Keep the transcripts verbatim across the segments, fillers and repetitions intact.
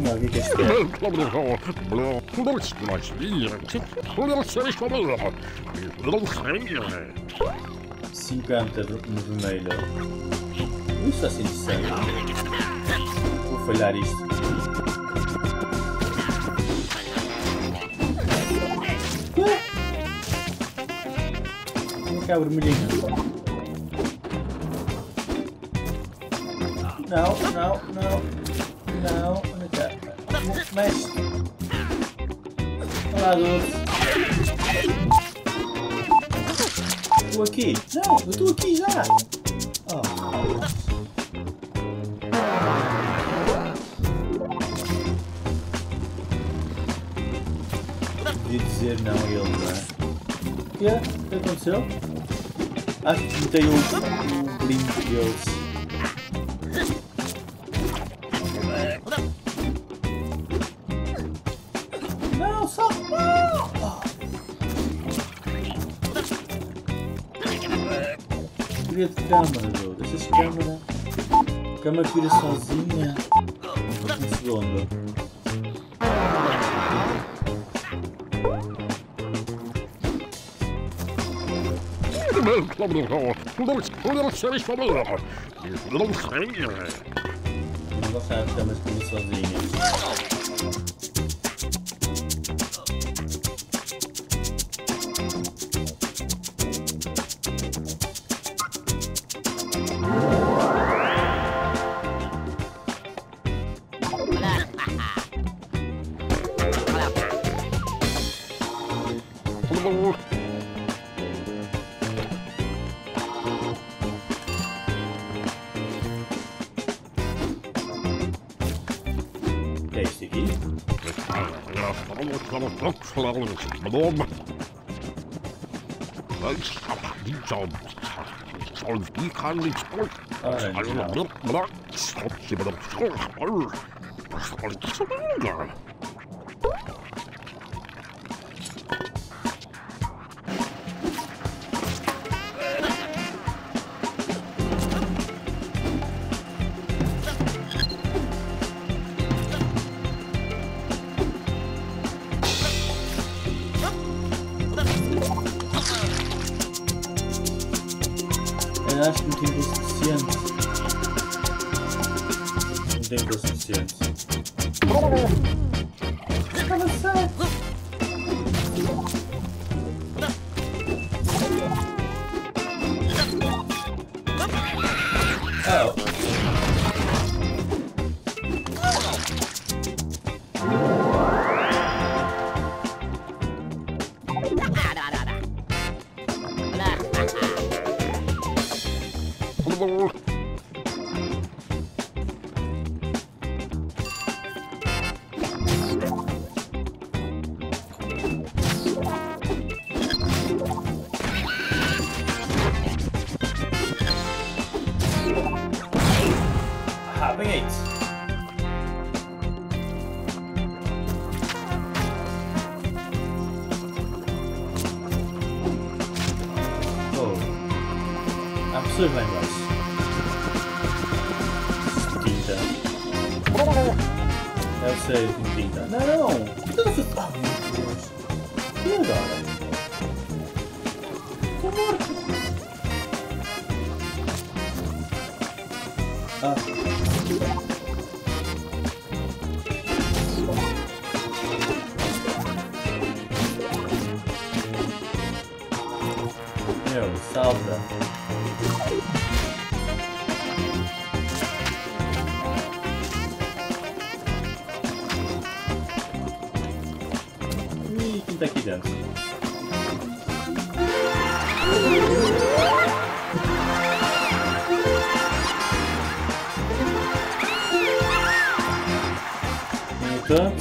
Não, o que que é isso? cinquenta no vermelho. Isso está assim de sangue. Vou falhar isto. Cá, vermelhinho. Não, não, não. Não, onde está? Mexe. Olá, doce. Estou aqui. Não, eu estou aqui já. Oh. Podia dizer não a ele, não é? O que é? O que aconteceu? Acho que botei o, o brinco deles. Não, só não! Oh. Queria de câmara, Joe. Deixa-se câmara. A câmara vira sozinha. Um segundo. Não gostava de câmaras que vêm sozinhas. É este aqui? Eu acho que não tem coisa suficiente. Não tem coisa suficiente. Estava certo. Oh. Having eight. Oh, há pessoas lá embaixo. Tinta. Deve ser com tinta. Não! Então você... Oh meu Deus! E agora? Estou morto! Ah. Meu, salta. Ih, quem tá aqui dentro? Tanto.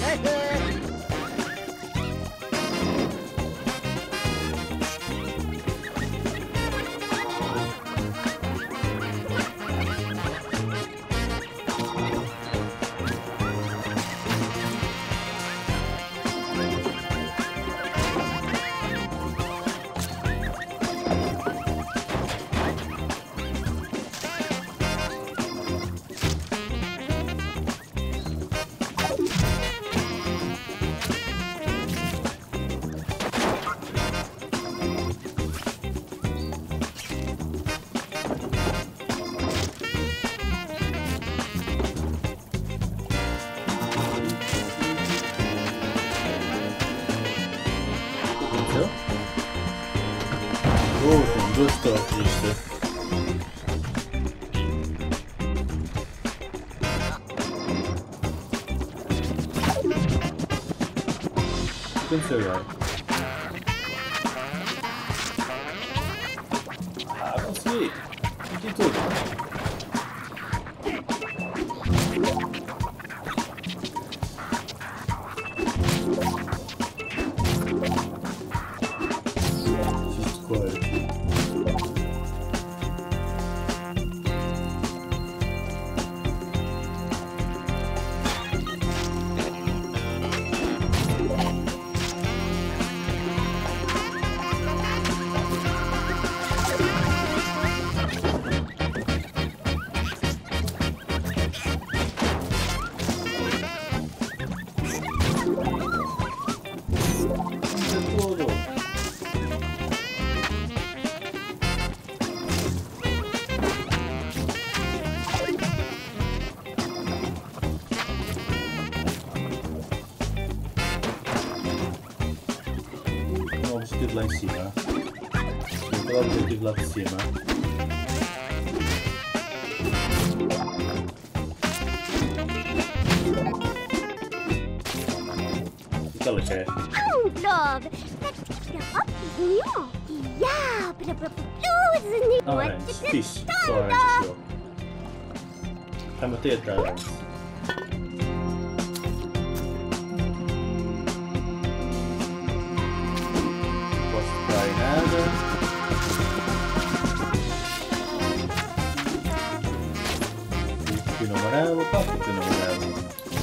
estou triste. O que aconteceu agora? Ah, consegui! Aqui tudo! Lá em cima. Qual é o objetivo lá de cima? O que ela quer? Orange, fixe. Só orange show. Já matei atrás. Pino amarelo, qual que é o pino amarelo?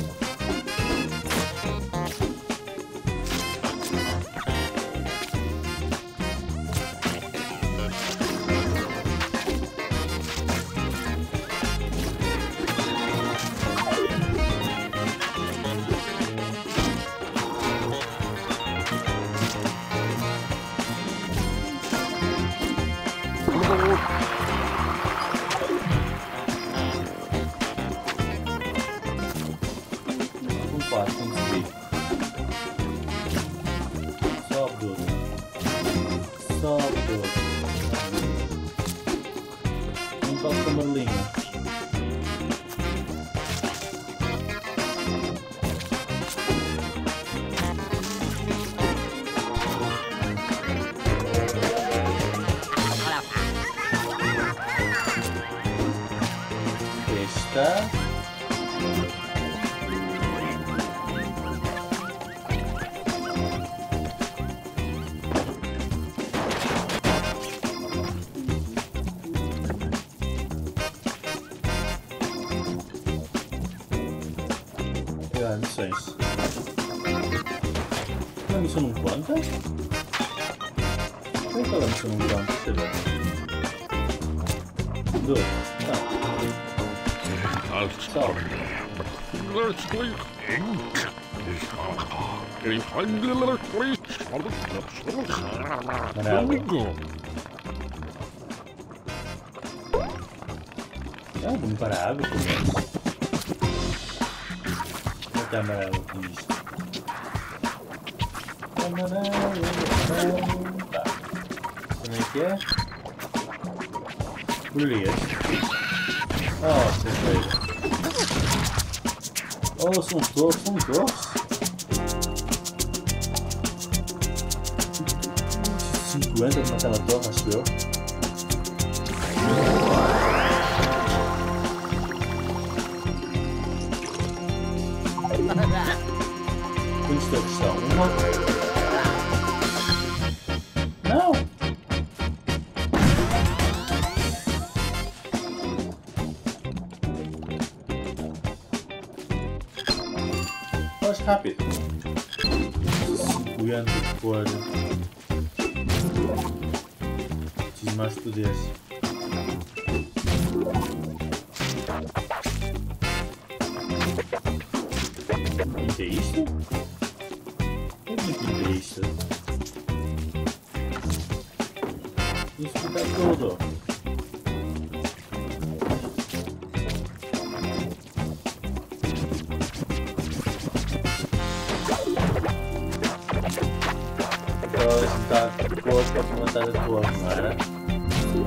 Esta. Ah, missões. A missão não conta? Como é que a missão não conta? Deixa eu ver. Dois. Tá. Só. Amarelo. Ah, vamos para a água também. Como é que é amarelo com isto? Amarelo, amarelo. Tá. Como é que é? Brilhante. Oh, cerveja. Oh, são todos, são todos. cinquenta naquela torre, acho eu. Quantos torres são? Uma? Não! Mais rápido. cinquenta por... Preciso mais poder. Pinta isto? Eu não pinta isto. Isso está tudo. Então, está com a vontade de boa, não era?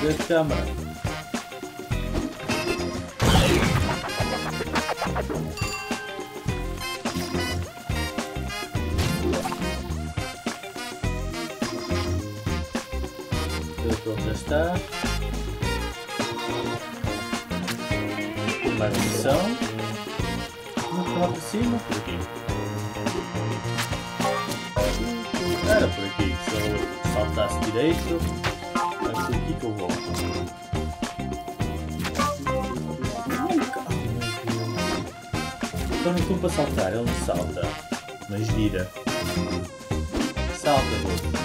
da câmara. Eu já está. Mais uma missão. Vamos lá para cima, por aqui. Era por aqui, se eu saltasse direito, é por aqui que eu vou. Então não estou para saltar, ele não salta, mas vira. Salta, vou.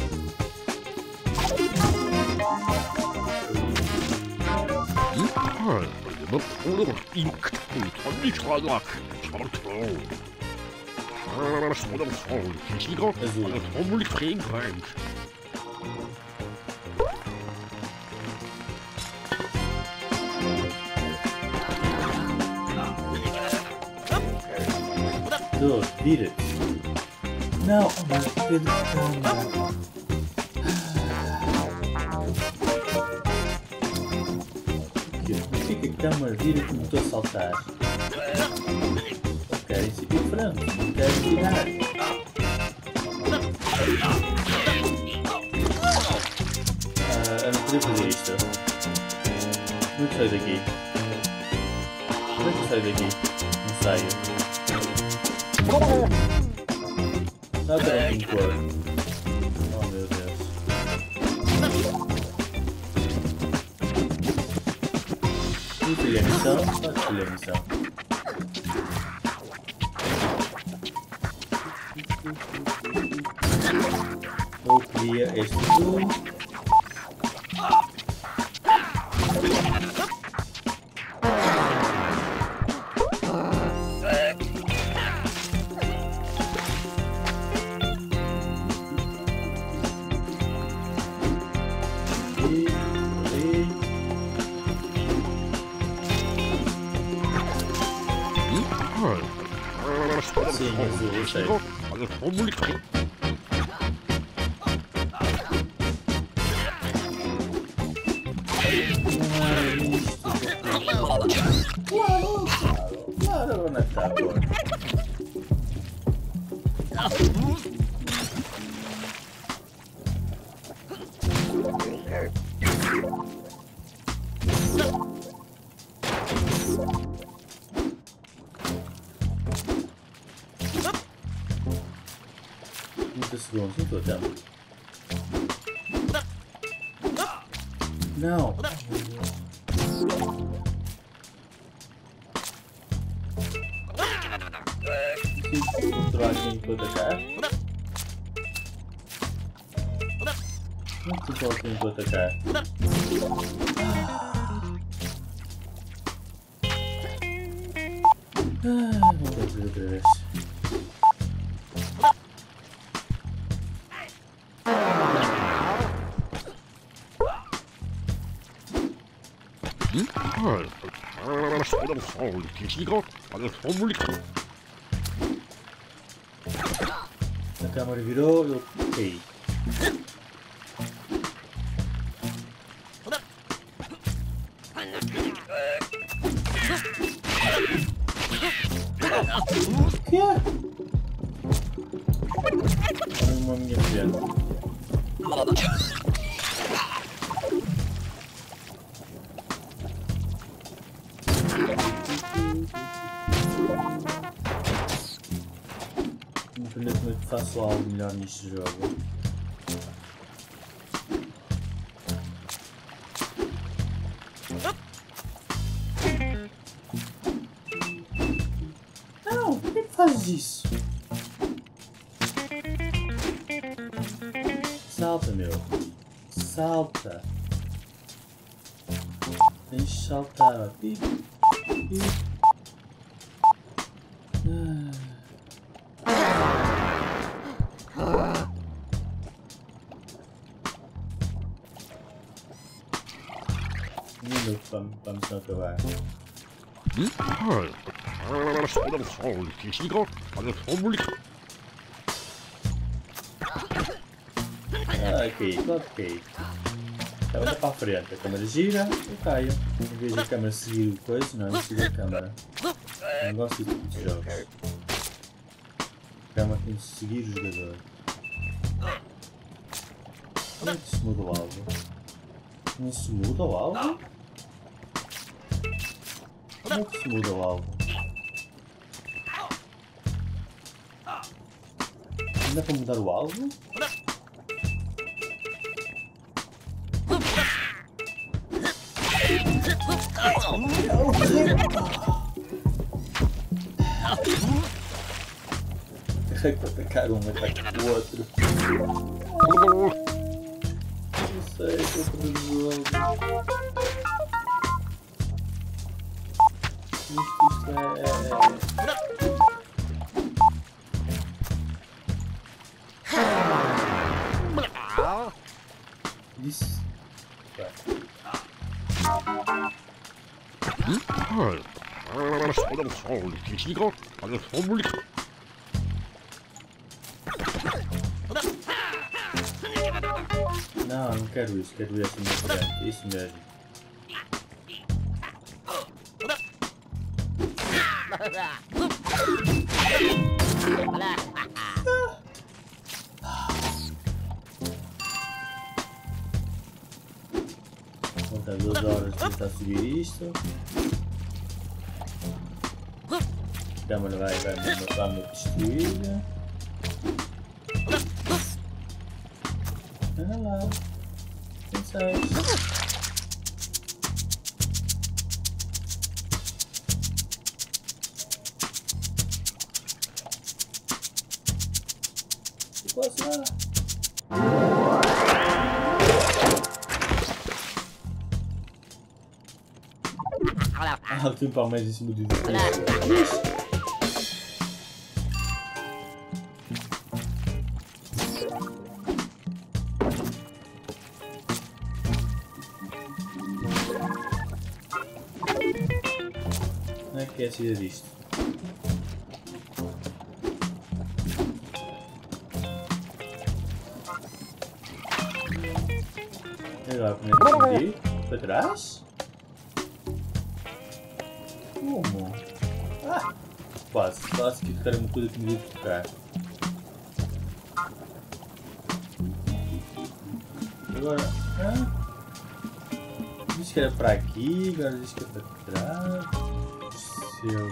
Dude, beat it. No, oh my goodness. Por que a câmera vira como estou a saltar? Ok, isso aqui é diferente. Não quero virar. Uh, eu não podia fazer isto. Como é que saio daqui? Como é que saio daqui? Não saio. Não tem que cor. Oh meu Deus. Vou escolher a missão. Pode escolher a missão. Vou pedir este zoom. Sim, azul, eu sei. Claro, claro, onde está agora? trinta segundos, não estou a tempo. Não! Preciso controlar aqui enquanto atacar. Não controlar aqui enquanto atacar. Ah, vamos fazer outra vez. A câmera virou, eu caí. O que é? Olha uma minha filha. Independentemente faço algo melhor neste jogo. Não, por que fazes isso? Salta, meu. Salta. Tens de saltar. Pip, pip. Um minuto para, para a missão acabar. Ah, ok, ok. Ela anda para a frente, a câmera gira, eu caio. Em vez da câmera seguir o coisa, não, eu sigo a câmera. Não gosto desse tipo de jogos. A câmera tem de seguir o jogador. Como é que se muda o alvo? Não se muda o alvo? Como é que se muda o alvo? Não dá para mudar o alvo? Carrego para atacar um, ataca o outro. Não sei, estou a perder o jogo. Isto é... Disse... Não, não quero isso, quero esse meu frente, isso mesmo. Vou dar duas horas para tentar subir isto. A câmera vai, vai me matar me destruir. Olha lá. Quem sabe? Posso lá? Ah, tem um pau mais em cima do dedo. Como é que é a saída disto? Agora como é que eu subir? Para trás? Como? Ah! Quase, quase que tocar uma coisa que me devia tocar. Agora. Ah? Diz que era para aqui, agora diz que é para trás. Seu.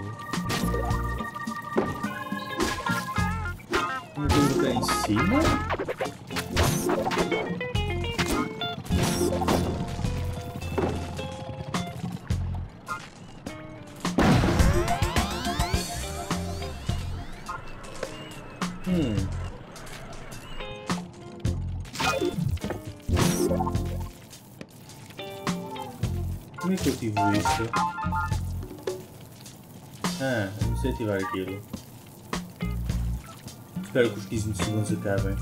Como é que eu vou tocar em cima? Hum. Como é que eu ativo isto? Ah, eu não sei ativar aquilo. Espero que os quinze segundos acabem.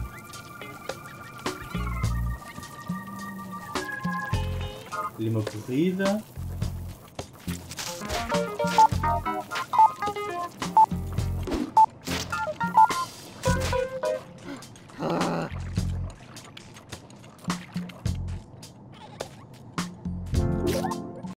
Ali uma corrida.